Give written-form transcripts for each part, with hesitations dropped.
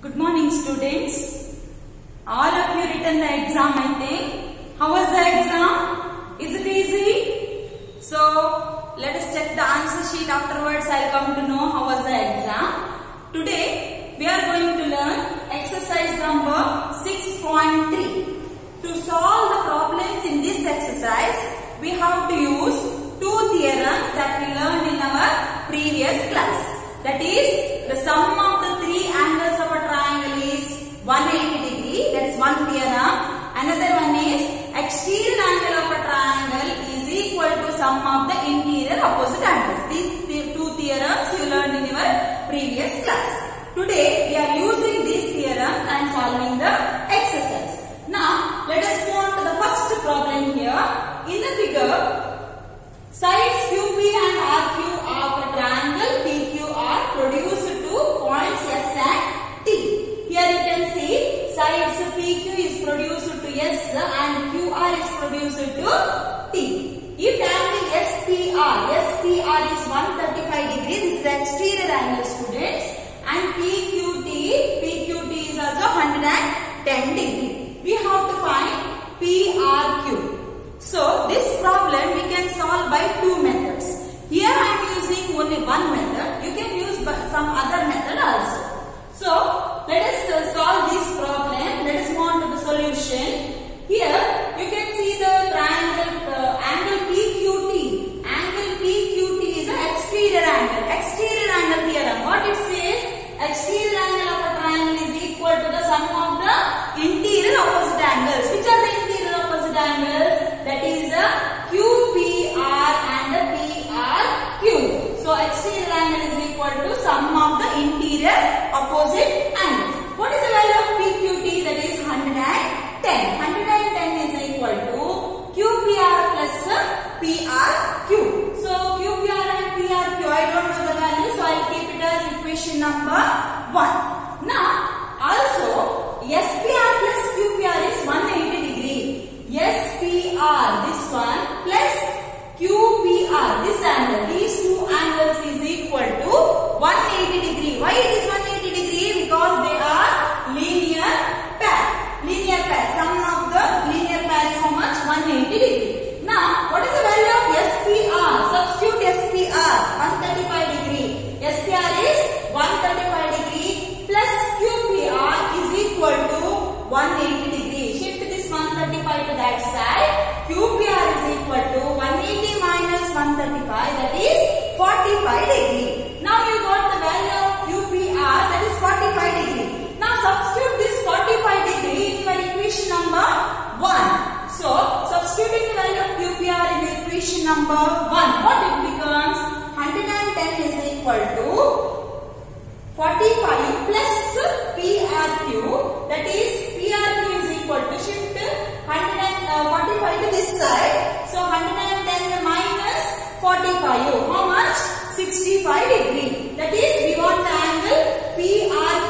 Good morning, students. All of you written the exam, I think. How was the exam? Is it easy? So, let us check the answer sheet. Afterwards, I'll come to know how was the exam. Today, we are going to learn exercise number 6.3. To solve the problems in this exercise, we have to use two theorems that we learned in our previous class. That is, the sum of the three angles of a triangle is 180 degree. That's one theorem. Another one is exterior angle of a triangle is equal to sum of the interior opposite angles. These two theorems you learned in your previous class. Today, we are using these theorems and solving the exercise. Now, let us move on to the first problem here. In the figure, sides QP and RQ of a triangle PQ are produced to points S and T. Here you can see sides PQ is produced to S and QR is produced to T. If angle SPR is 135 degrees, this is the exterior angle, students, and PQT is also 110 degree. We have to find PRQ. So, this problem we can solve by two methods. Here I am using only one method. You can use some other method also. So, let us solve this problem. Let us move on to the solution. Here, you can see the triangle angle PQT. Angle PQT is an exterior angle. Exterior angle theorem. What it says? Exterior angle of a triangle is equal to the sum of the interior opposite angles. Which are the interior opposite angles? That is the QPR and the PRQ. So exterior angle is equal to sum of the interior opposite angles. What is the value of PQT? That is 110. 110 is equal to QPR plus PRQ. So QPR and PRQ, I don't know the value, so I'll keep it as equation number 1. Now, also SPR plus QPR is 180 degree. SPR, this one, plus QPR, this angle, these two angles is equal to 180 degree. Why it is 180 degree? Because they are linear pair. Linear pair. Sum of the linear pair is how much? 180 degree. Now, what is the value of SPR? Substitute SPR, 135 degree. SPR is 135 degree plus QPR is equal to 180 degree. Shift this 135 to that side. QPR is equal to 180 minus 135, that is 45 degree. Now you got the value of QPR, that is 45 degree. Now substitute this 45 degree in your equation number 1. So substituting the value of QPR in the equation number 1, what it becomes? 110 is equal to 45 plus PRQ, that is PRQ is equal to shift 145 to this side. So 110 minus 45. How much? 65 degree. That is, we want the angle PRQ.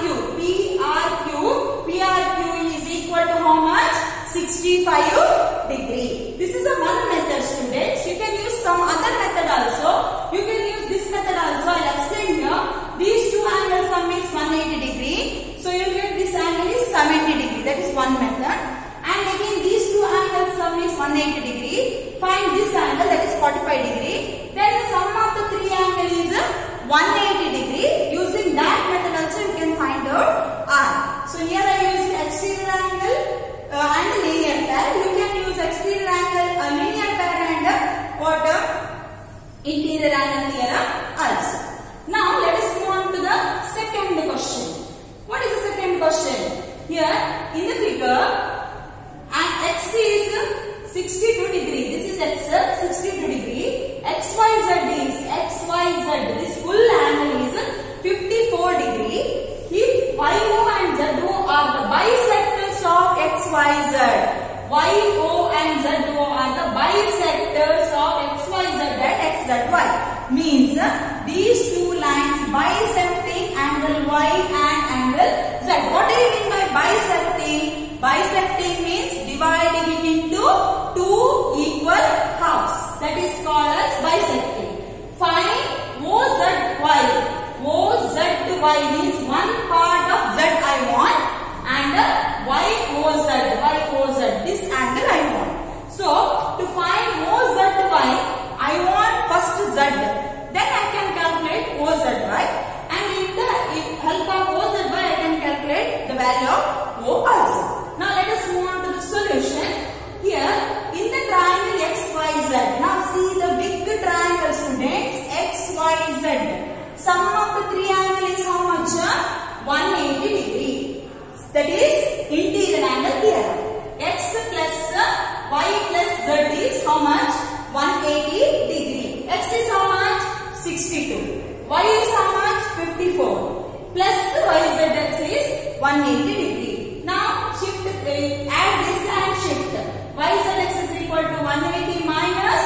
PRQ is equal to how much? 65 degree. This is a one method, students. You can use some other method also. You can use this method also. I'll explain here. These two angles sum is 180 degree. So you get this angle is 70 degree. That is one method. And again these two angles sum is 180 degree. Find this angle, that is 45 degree. Then the sum of the three angle is 180 degree. Using that method also you can find out R. So here I use exterior angle and linear pair. You can use exterior angle, linear pair and interior angle theorem also. Now let us move on to the second question. What is the second question? Here in the figure, and X is 62 degree. This is X 62 degree. XYZ is XYZ. This full angle is 54 degree. If YO and ZO are the bisectors of XYZ, YO and ZO are the bisectors of XYZ at XZY. Means these two lines bisecting angle Y and angle Z. What do you mean by bisecting? Bisecting means dividing it into two equal halves. That is called as bisecting. Find OZY. OZY means one part of ZI I want, and YOZ. This angle I want. So to find OZY, I want first Z. Then I can calculate OZY, and with the help of OZY, I can calculate the value of O also. Now let us move on to the solution. Here in the triangle XYZ. Now see the big triangle, students. XYZ. Sum of the three angles is how much? 180 degree. That is interior angle here. X plus Y plus Z is how much? 180 degree. X is how much? 62. Y is how much? 54. Plus YZ is 180 degree. Now shift, add this and shift. YZX is equal to 180 minus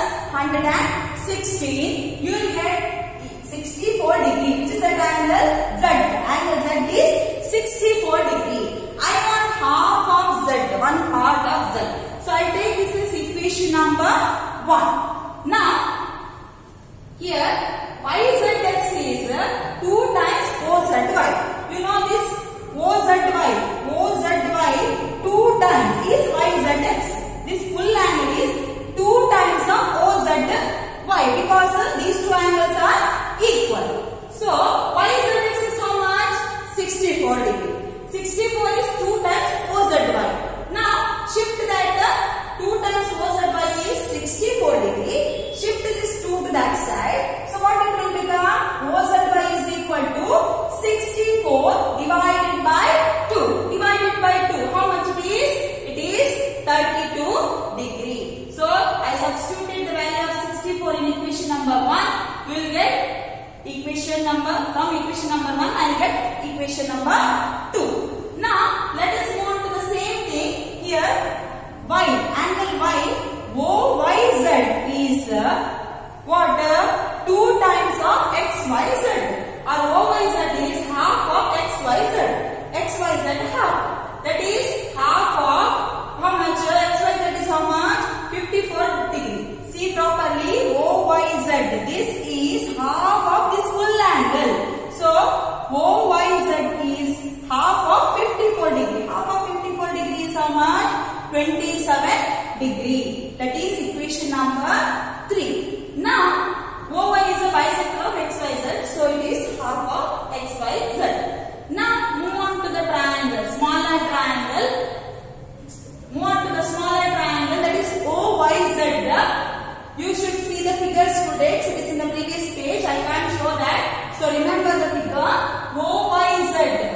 116. You will get 64 degree, which is the angle Z. Angle Z is 64 degree. I want half of Z, one part of Z. So I take this as equation number 1. Now here YZX is 2 times OZY. You know this OZY 2 times is YZX. This full angle is 2 times of OZY because these two angles are equal. So YZX is how much? 64 degree. 64 is 2 times OZY. Now shift that 2 times OZY is 64 degree. Shift this 2 to that side. So what it will become? OZY is equal to 64 divided by 2. Divided by 2. How much it is? It is 32 degree. So I substituted the value of 64 in equation number 1. You will get equation number, from equation number 1 I will get equation number 2. Now let us move on to the same thing. Here Y, angle Y, OYZ is what? 2 times of XYZ, or OYZ is half of XYZ. XYZ half. That is half of how much? XYZ is how much? 54 degree. See properly, OYZ. This is half of this full angle. So OYZ is half of 54 degree. Half of 54 degree is how much? 27 degree. That is equation number 3. Now OY is a bisector of XYZ, so it is half of XYZ. Now move on to the triangle, smaller triangle. Move on to the smaller triangle, that is OYZ. You should see the figure, students. It is in the previous page. I can't show that. So remember the figure. OYZ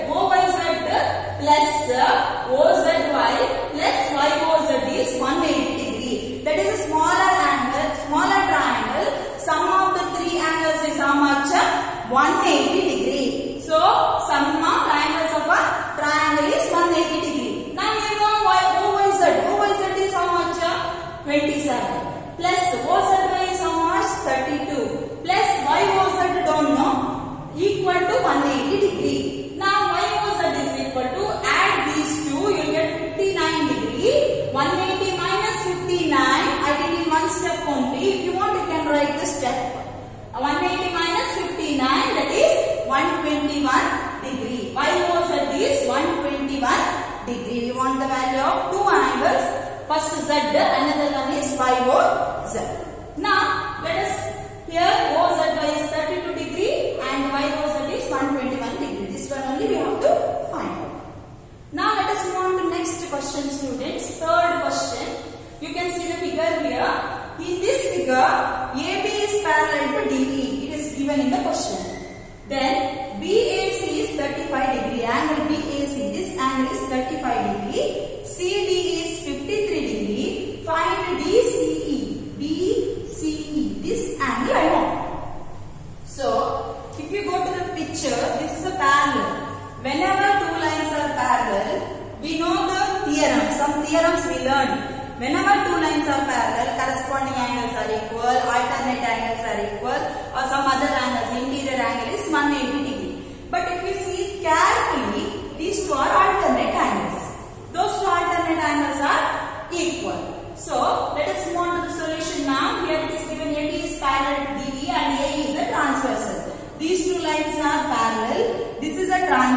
plus OZY plus YOZ is 180 degree. That is a smaller angle, smaller triangle. Sum of the three angles is how much? 180 degree. So sum of the angles of a triangle is 180 degree. Now you know OYZ. OYZ is how much? 27. Plus OZY is how much? 32. Plus YOZ don't know. Equal to 180 degree. Now YOZ is equal to, add these two, you get 59 degree. 180 minus 59, I did in one step only. If you want, you can write the step. 180 minus 59, that is 121 degree. YOZ is 121 degree. We want the value of two angles. First Z, another one is YOZ. Now let us, here OZY is 32 degree and YOZ is 121 degree. This one only we have to find out. Now let us move on to next question, students. Third question. You can see the figure here. In this figure, AB is parallel to DE. It is given in the question. Then BAC is 35 degree. Angle BAC, this angle is 35 degree. CD is 53 degree. Find DCE. BCE. This angle I want. So if you go to the picture, this is a parallel. Whenever two lines are parallel, we know the theorem. Some theorems we learn. Whenever two lines are parallel, corresponding angles are equal, alternate angles are equal, or some other angles, interior angle is 180 degree. But if you see carefully, these two are alternate angles. Those two alternate angles are equal. So let us move on to the solution now. Here it is given AB is parallel to DE and A is a transversal. These two lines are parallel. This is a transversal.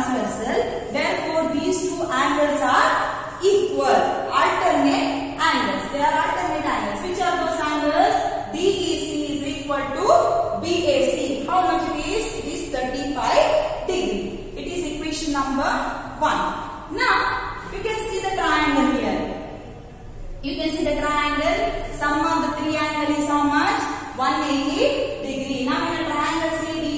transversal. Therefore, these two angles are equal, alternate angles. They are alternate angles. Which are those angles? DEC is equal to BAC. How much it is? It is 35 degree. It is equation number 1. Now, you can see the triangle here. You can see the triangle. Sum of the three angles is how much? 180 degree. Now, in a triangle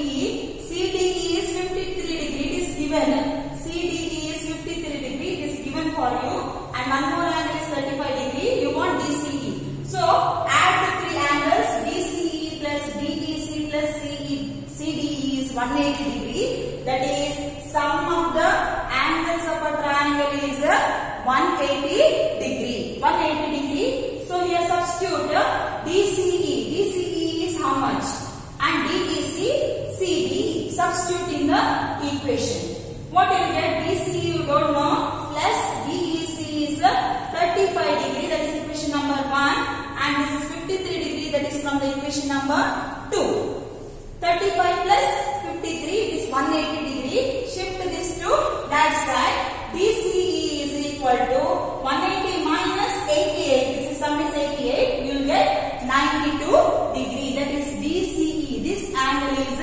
CDE is 53 degree. It is given. CDE is 53 degree. It is given for you. And one more angle is 35 degree. You want DCE. So, add the three angles. DCE plus DEC plus CDE is 180 degree. That is, sum of the angles of a triangle is 180 degree. 180 degree. So, here substitute DCE. DCE is how much? And DEC, CDE. Substitute in the equation. What you get? DCE you don't know. Plus DEC is 35 degree. That is equation number 1. And this is 53 degree. That is from the equation number 2. 35 plus 53 is 180 degree. Shift this to that side. DCE is equal to 180 minus 88. This is sum is 88. You will get 92 degree. That is DCE. This angle is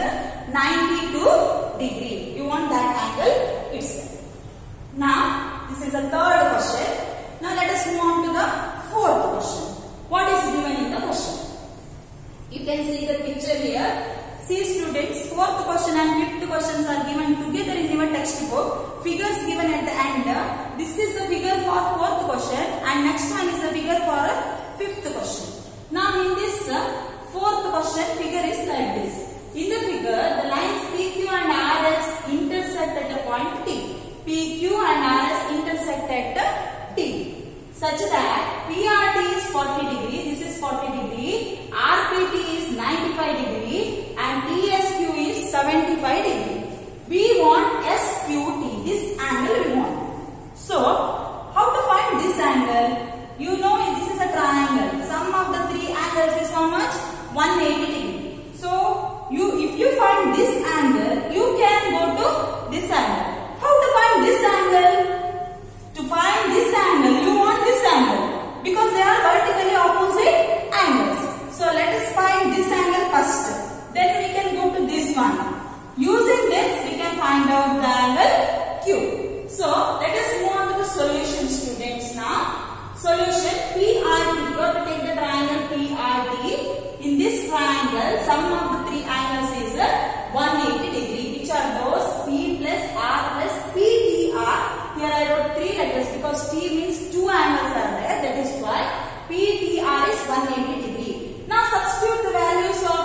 92 degree. You want that angle itself. Now, this is the third question. Now, let us move on to the fourth question. What is given in the question? You can see the picture here. See students, fourth question and fifth questions are given together in your textbook. Figures given at the end. This is the figure for fourth question and next one is the figure for fifth question. Now in this fourth question, figure is like this. In the figure, the lines PQ and RS intersect at a point T. PQ and RS intersect at T. Such that PRT is 40 degree, this is 40 degree, RPT is 95 degree and TSQ is 75 degree. We want SQT, this angle we want. So, how to find this angle? You know this is a triangle. Sum of the three angles is how much? 180 degree. So, if you find this angle, you can go to this angle. How to find this angle? To find this angle, you want this angle because they are vertically opposite angles. So let us find this angle first. Then we can go to this one. Using this, we can find out the angle Q. So let us move on to the solution, students. Now, solution PRT. You have to take the triangle PRT. In this triangle, sum of the three angles is 180 degree. Which are those? P plus R plus PTR. Here I wrote three letters because T means two angles are there. That is why PTR is 180 degree. Now substitute the values of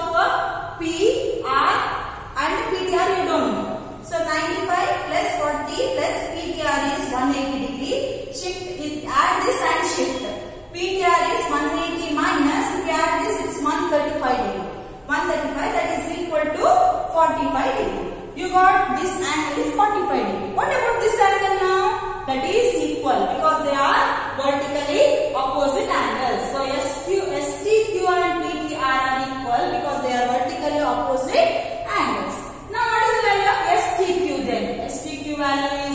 P, R and PTR you don't know. So 95 plus 40 plus PTR is 180 degree. Shift it, add this and shift. PTR is 180 minus, if you add this it is 135 degree. 135 that is equal to 45 degree. You got this angle is 45 degree. What about this angle now? That is equal because they are vertically opposite angles. So STQ and PTR are equal because they are vertically opposite angles. Now what is the value of STQ then? STQ value is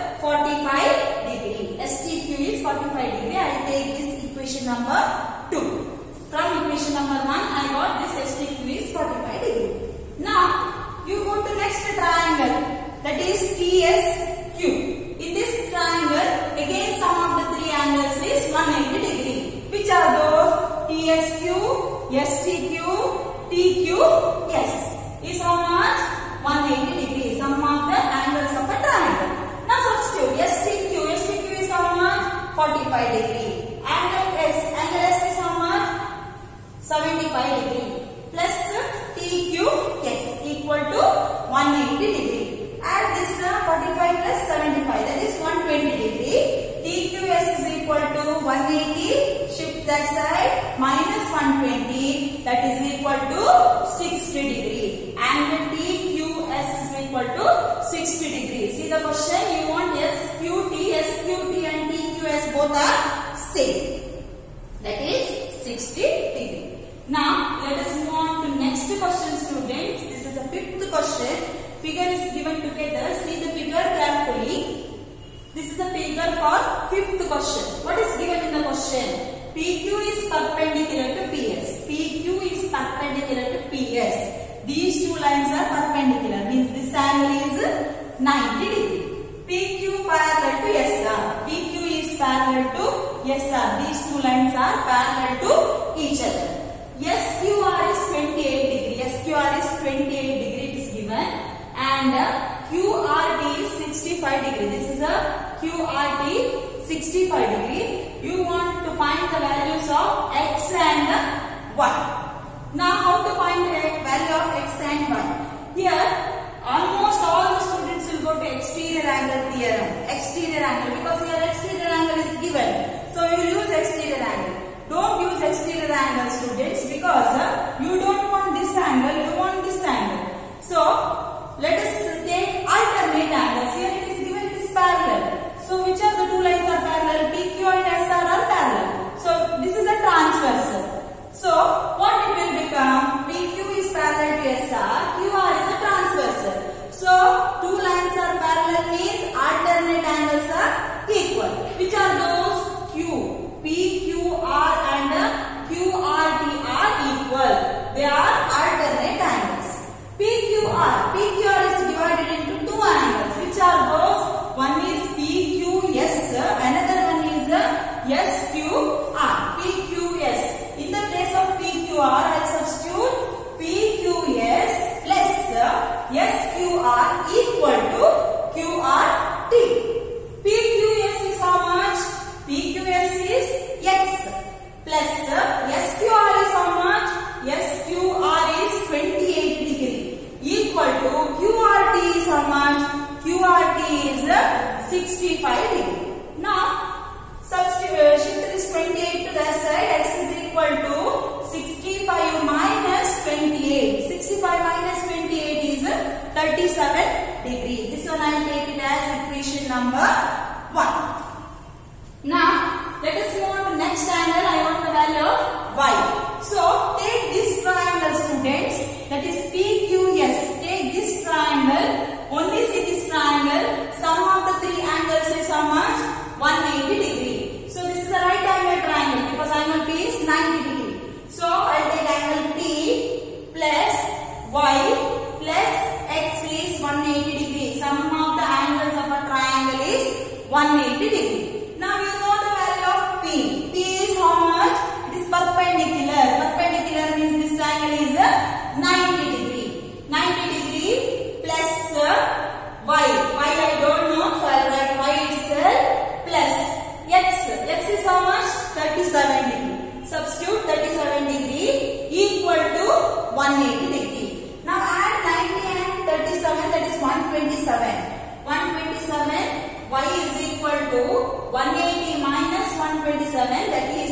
45 degree. STQ is 45 degree. I will take this equation number 2. From equation number 1 I got this STQ is 45 degree. Now you go to next triangle, that is TSQ. In this triangle, again sum of the three angles is 180 degree. Which are those? TSQ, STQ, TQS. Is how much? 180 degree. Sum of the angles of a triangle. Now substitute STQ. STQ is how much? 45 degree. Angle S is how much? 75 degree. Plus TQS equal to 180 degree. Add this 45 plus 75, that is 120 degree. TQS is equal to 180, shift that side, minus 120, that is equal to 60 degree. Angle TQS is equal to 60 degree. See the question, you want SQT and TQS both are same. That is 60 degree. Now, let us move on to next question, students. This is the fifth question. figure is given together. See the figure carefully. This is the figure for 5th question. What is given in the question? PQ is perpendicular to PS. PQ is perpendicular to PS. These two lines are perpendicular, means this angle is 90 degree. PQ parallel to SR. PQ is parallel to SR. These two lines are parallel to each other. SQR is 28 degree. SQR is 28 degree. It is given. And QRT is 65 degree. This is a QRT 65 degree. You want to find the values of X and Y. Now how to find the value of X and Y? Here almost all the students will go to exterior angle theorem. Exterior angle, because here exterior angle is given. So you will use exterior angle. Don't use exterior angle, students, because you don't want this angle, you want this angle. So let us take alternate angles. Here it is given, it is parallel. So which of the two lines are parallel? PQ and SR are parallel. So this is a transversal. So what it will become? PQ is parallel to SR, QR is a transversal. So two lines are parallel means alternate angles are equal. Which are those? Q, PQR and QRT are equal. They are alternate angles. PQR is divided into two angles. Which are those? One is PQS, another one is SQR. PQS. In the place of PQR, I substitute PQS plus SQR equal to QRT. PQS is how much? PQS is X plus SQR is how much? SQR is 28 degree equal to QRT is how much? QRT is 65 degree. Now substitute, shift this 28 to that side. X is equal to 65 minus 28. 65 minus 28 is 37 degree. This one I take it as equation number 1. Now let us move on to next angle. I want the value of Y. So take this triangle, students, that is PQS. Take this triangle. Only see this triangle. Sum of the three angles is how much? 180 degree. So this is a right angle triangle because angle P is 90 degree. So I will take angle P plus Y plus X is 180 degree. Sum of the angles of a triangle is 180 degree. Now you know the value of P. P is how much? It is perpendicular. Perpendicular means this angle is 90 degree. 90 degree plus Y. Y I don't know, so I will write Y itself plus X. X is how much? 37 degree. Substitute 37 degree equal to 180 degree. Now add 90 and 37, that is 127. 127, Y is equal to 180 minus 127, that is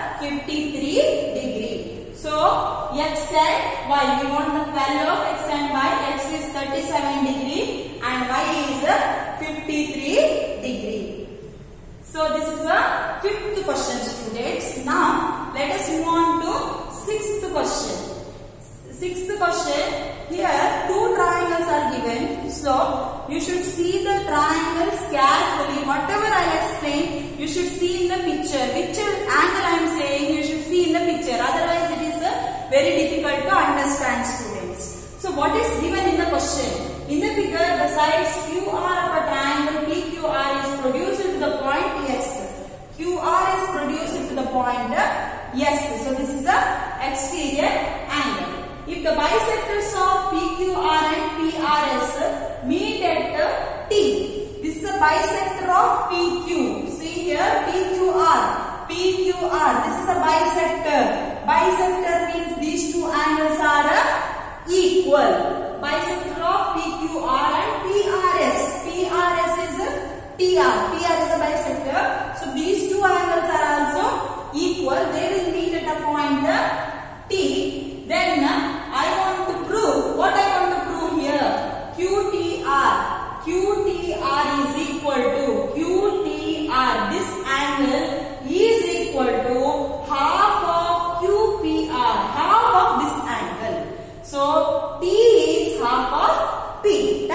53 degree. So X and Y, we want the value of X and Y. X is 37 degree and Y is 53 degree. So this is the 5th question, students. Now let us move on to 6th question. 6th question, here two triangles are given. So you should see the triangles carefully. Whatever I explain, you should see in the picture. Which angle I am saying, you should see in the picture. Otherwise it is very difficult to understand, students. So what is given in the question? In the figure, the sides QR of a triangle PQR is produced to the point S. QR is produced to the point S. So this is the exterior angle. If the bisectors of PQR and PRS meet at T, this is the bisector of PQ. See here, PQR. This is a bisector. Bisector means these two angles are equal. Bisector of PQR and PRS. PRS is TR. TR is a bisector. So these two angles are also equal. They will meet at a point T. Then I want to prove. What I want to prove here? QTR. QTR is equal to QTR. This angle is equal to half of QPR. Half of this angle. So T is half of P.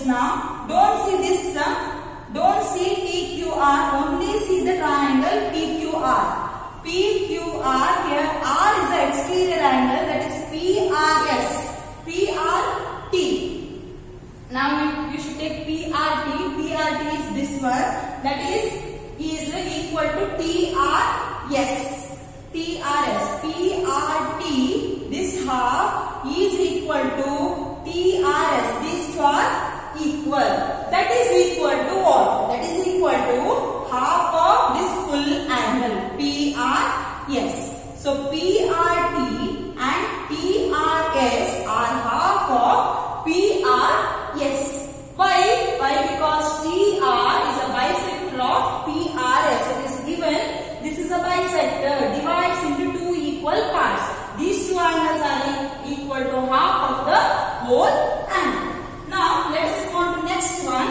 now. Don't see this, don't see PQR, only see the triangle PQR. PQR, here R is the exterior angle, that is PRS. PRT. Now you should take PRT. PRT is this one, that is equal to TRS. TRS. PRT, this half is equal to TRS. These two are equal. That is equal to what? That is equal to half of this full angle. PRS. So PRT and TRS are half of PRS. Why? Why? Because TR is a bisector of PRS. It is given. This is a bisector. Divides into two equal parts. These two angles are equal to half of the whole angle. Now let us go on to next one.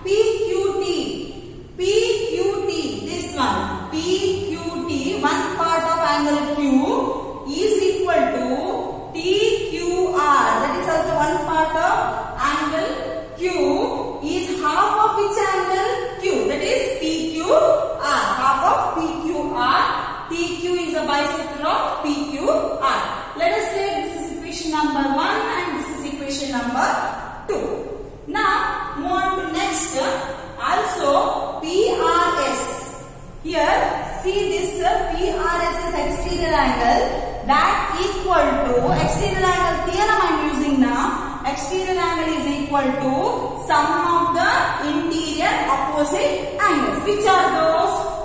PQT. PQT. This one. PQT. One part of angle Q is equal to TQR. That is also one part of angle Q is half of which angle? Q. That is PQR. Half of PQR. TQ is a bisector of PQR. Let us say this is equation number 1 and this is equation number 2. Now move on to next. Also PRS. Here see this PRS is exterior angle, that equal to exterior angle theorem I am using now. Exterior angle is equal to sum of the interior opposite angles. Which are those?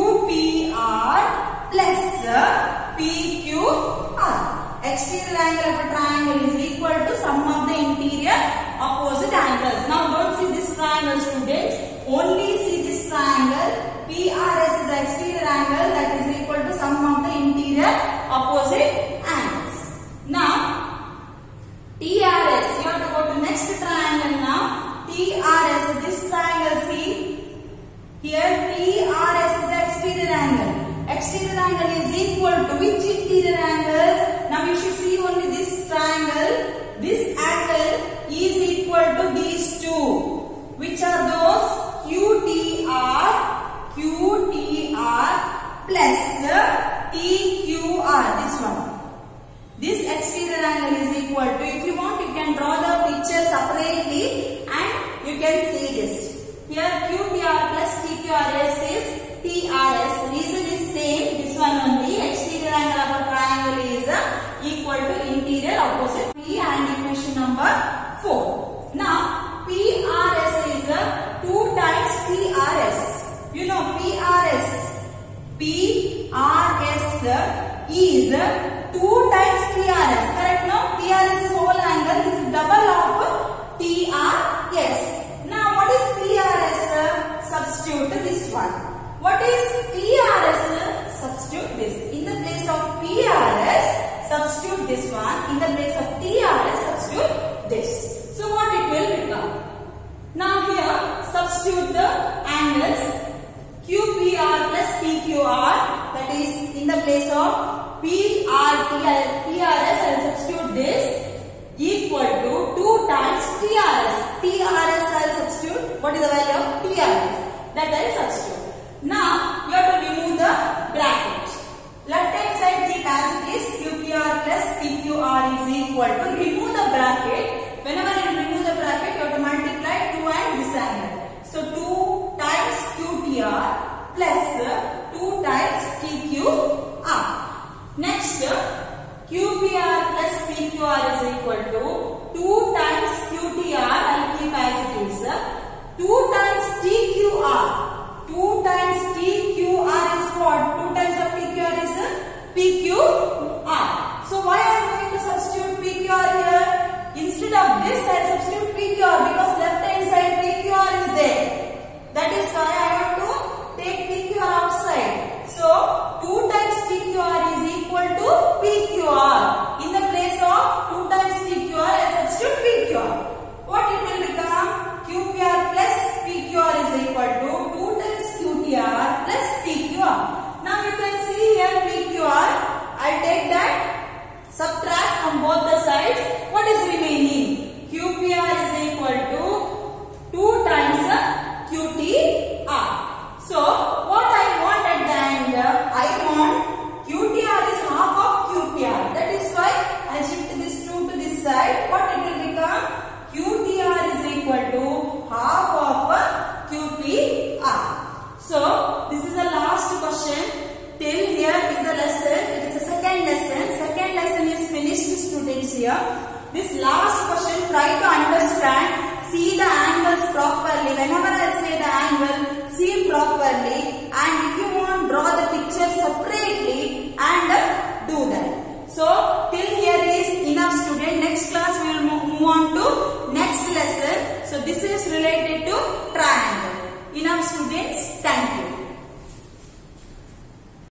QPR plus PQR. Exterior angle of a triangle is equal to sum of the interior opposite angles. Now don't see this triangle, students. Only see this triangle. PRS is the exterior angle, that is equal to sum of the interior opposite angles. Now TRS, you have to go to next triangle now. TRS, this triangle, see here TRS is the exterior angle. Exterior angle is equal to which interior angle? Now you should see only this triangle. This angle is equal to these two. Which are those? QTR plus TQR. This one. This exterior angle is equal to, if you want you can draw the picture separately and you can see this. Here QPR plus TQRS is TRS. Reason is same, this one only. Exterior angle of a triangle is equal to interior opposite. P and equation number 4. Now PRS is 2 times TRS. You know PRS is 2 times TRS. Correct? No? TRS is whole angle. This is double of TRS. Now what is TRS? Substitute this one. What is TRS? Substitute this. In the place of PRS, substitute this one. In the place of TRS, substitute this. So what it will become? Now here, substitute the angles QPR plus PQR. That is in the place of PRS, I will substitute this equal to 2 times TRS. TRS I will substitute. What is the value of TRS? That I will substitute. Now you have to remove the bracket. Left hand side keep as it is. QPR plus PQR is equal to. Remove the bracket. Whenever you remove the bracket, you have to multiply 2 and this angle. So 2 times QPR plus 2 times TQR. Next, QPR plus PQR is equal to 2 times QTR. I will keep as it is. 2 times TQR. 2 times TQR is what? 2 times of PQR is PQR. So why I am going to substitute PQR here? Instead of this, I will substitute PQR because left hand side PQR is there. R. So what I want at the end, I want QTR is half of QPR. That is why I shift this 2 to this side. What it will become? QTR is equal to half of QPR. So this is the last question. Till here is the lesson. It is the second lesson. Second lesson is finished, students. Here this last question, try to understand, see the angles properly. Whenever I say the angle, see properly, and if you want, draw the picture separately and do that. So till here is enough, student. Next class we will move on to next lesson. So this is related to triangle. Enough, students. Thank you.